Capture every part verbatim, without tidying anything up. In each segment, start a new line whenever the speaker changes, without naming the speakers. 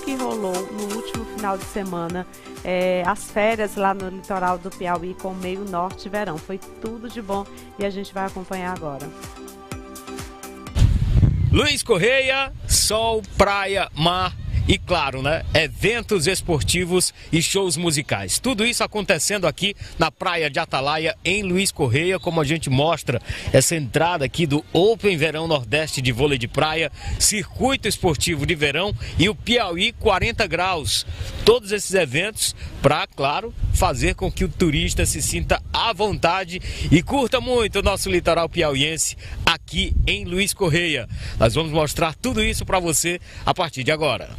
que rolou no último final de semana, é, as férias lá no litoral do Piauí com meio norte e verão. Foi tudo de bom e a gente vai acompanhar agora.
Luiz Correia, sol, praia, mar e, claro, né, eventos esportivos e shows musicais. Tudo isso acontecendo aqui na Praia de Atalaia, em Luiz Correia, como a gente mostra essa entrada aqui do Open Verão Nordeste de Vôlei de Praia, Circuito Esportivo de Verão e o Piauí quarenta graus. Todos esses eventos para, claro, fazer com que o turista se sinta à vontade e curta muito o nosso litoral piauiense aqui em Luiz Correia. Nós vamos mostrar tudo isso para você a partir de agora.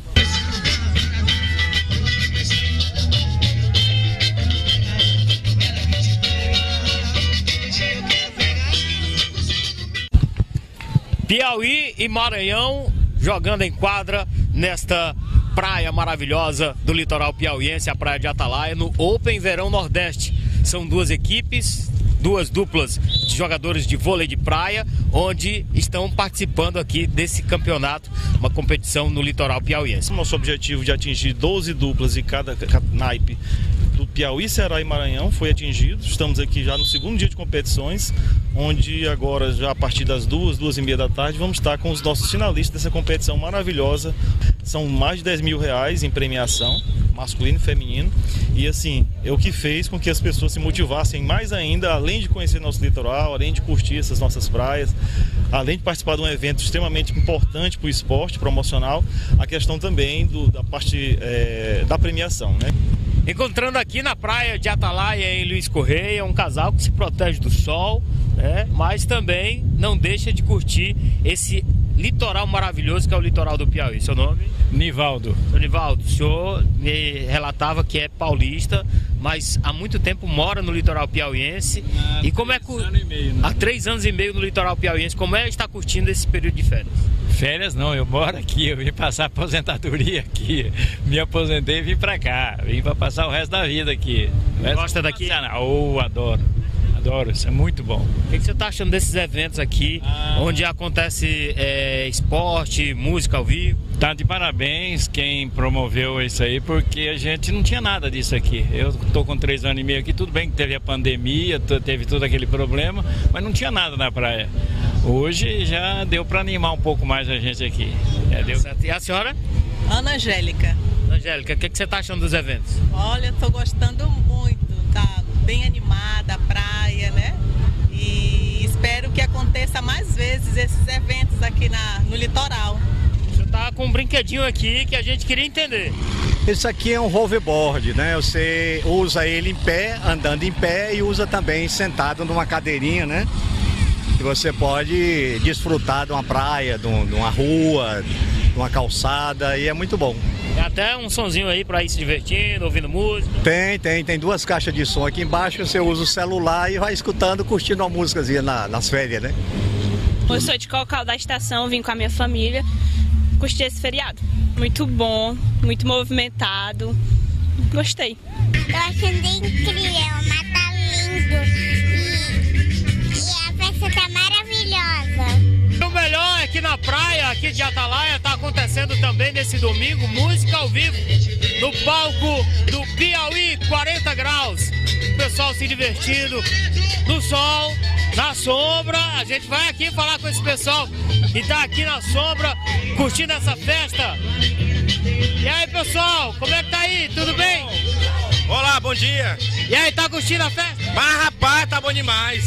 Piauí e Maranhão jogando em quadra nesta praia maravilhosa do litoral piauiense, a Praia de Atalaia, no Open Verão Nordeste. São duas equipes, duas duplas de jogadores de vôlei de praia, onde estão participando aqui desse campeonato, uma competição no litoral piauiense.
Nosso objetivo de atingir doze duplas de cada, cada naipe do Piauí, Ceará e Maranhão foi atingido. Estamos aqui já no segundo dia de competições, onde agora, já a partir das duas, duas e meia da tarde, vamos estar com os nossos finalistas dessa competição maravilhosa. São mais de dez mil reais em premiação, masculino e feminino. E assim, é o que fez com que as pessoas se motivassem mais ainda, além de conhecer nosso litoral, além de curtir essas nossas praias, além de participar de um evento extremamente importante para o esporte promocional, a questão também do, da parte é, da premiação, né?
Encontrando aqui na Praia de Atalaia, em Luiz Correia, um casal que se protege do sol, né? Mas também não deixa de curtir esse litoral maravilhoso que é o litoral do Piauí. Seu nome?
Nivaldo.
Seu Nivaldo, o senhor me relatava que é paulista, mas há muito tempo mora no litoral piauiense.
Há
e como é que
ano e meio, né?
Há três anos e meio no litoral piauiense, como é que está curtindo esse período de férias?
Férias não, eu moro aqui, eu vim passar aposentadoria aqui. Me aposentei e vim pra cá. Vim pra passar o resto da vida aqui.
Gosta daqui?
Oh, adoro. Adoro, isso é muito bom.
O que você está achando desses eventos aqui,
ah.
onde acontece é, esporte, música ao vivo?
Tá de parabéns quem promoveu isso aí, porque a gente não tinha nada disso aqui. Eu tô com três anos e meio aqui, tudo bem que teve a pandemia, teve todo aquele problema, mas não tinha nada na praia. Hoje já deu para animar um pouco mais a gente aqui. É, deu...
E a senhora?
Ana Angélica.
Angélica, o que, que você está achando dos eventos?
Olha, tô gostando muito, tá bem animada a praia, né? E espero que aconteça mais vezes esses eventos aqui na, no litoral.
Você tá com um brinquedinho aqui que a gente queria entender.
Isso aqui é um hoverboard, né? Você usa ele em pé, andando em pé, e usa também sentado numa cadeirinha, né? E você pode desfrutar de uma praia, de uma rua, de uma calçada, e é muito bom.
Tem até um sonzinho aí para ir se divertindo, ouvindo música?
Tem, tem, tem duas caixas de som aqui embaixo, você usa o celular e vai escutando, curtindo uma músicazinha na, nas férias, né?
Eu sou de Cocal da Estação, vim com a minha família curtir esse feriado. Muito bom, muito movimentado, gostei.
Tô achando incrível, mas tá lindo e, e a festa tá maravilhosa.
O melhor é que na praia aqui de Atalaia está acontecendo também nesse domingo música ao vivo no palco do Piauí quarenta graus. O pessoal se divertindo no sol, na sombra. A gente vai aqui falar com esse pessoal que está aqui na sombra curtindo essa festa. E aí, pessoal, como é que tá aí? Tudo bem?
Olá, bom dia.
E aí, tá curtindo a festa?
Mas rapaz, tá bom demais.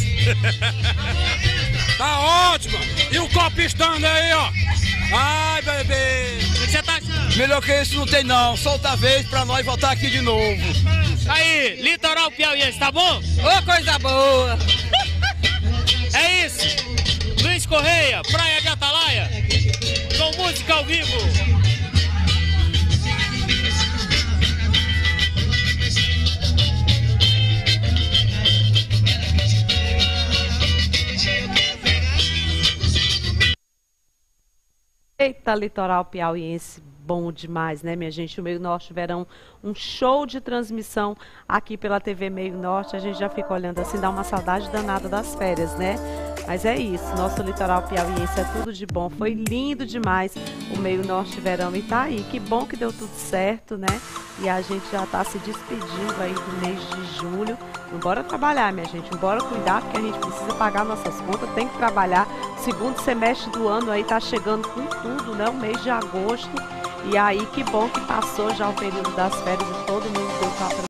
Tá ótimo! E o copo estando aí, ó! Ai, bebê!
O que você tá achando?
Melhor que isso não tem não, solta a vez pra nós voltar aqui de novo.
Aí, litoral piauiense, tá bom?
Ô, coisa boa!
É isso! Luiz Correia, Praia de Atalaia, com música ao vivo.
Eita, litoral piauiense, bom demais, né, minha gente? O Meio Norte Verão, um show de transmissão aqui pela T V Meio Norte. A gente já fica olhando assim, dá uma saudade danada das férias, né? Mas é isso, nosso litoral piauiense é tudo de bom. Foi lindo demais o Meio Norte Verão e tá aí. Que bom que deu tudo certo, né? E a gente já tá se despedindo aí do mês de julho. Bora trabalhar, minha gente, bora cuidar, porque a gente precisa pagar nossas contas, tem que trabalhar. Segundo semestre do ano aí tá chegando com tudo, né? O mês de agosto. E aí, que bom que passou já o período das férias e todo mundo deu pra